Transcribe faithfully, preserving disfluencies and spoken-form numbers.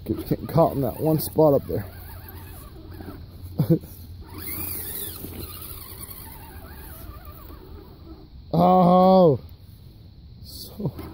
Keeps getting caught in that one spot up there. Oh, so